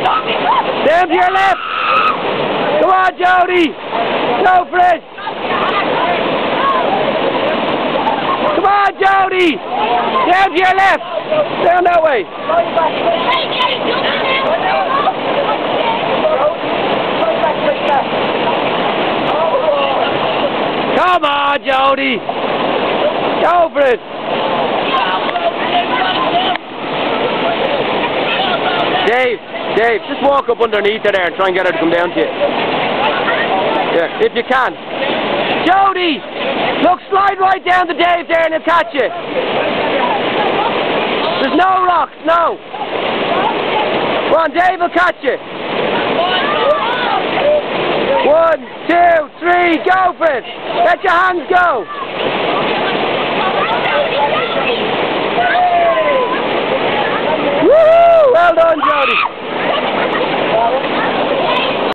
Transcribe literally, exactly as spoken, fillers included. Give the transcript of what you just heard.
Down to your left. Come on, Jodie. Go for it. Come on, Jodie. Down to your left. Down that way. Come on, Jodie. Go for it. Dave, Dave, just walk up underneath her there and try and get her to come down to you. Yeah, if you can. Jodie! Look, slide right down to Dave there and he'll catch you. There's no rocks, no. Come on, Dave will catch you. One, two, three, go for it. Let your hands go. Woo! Well done, Jodie.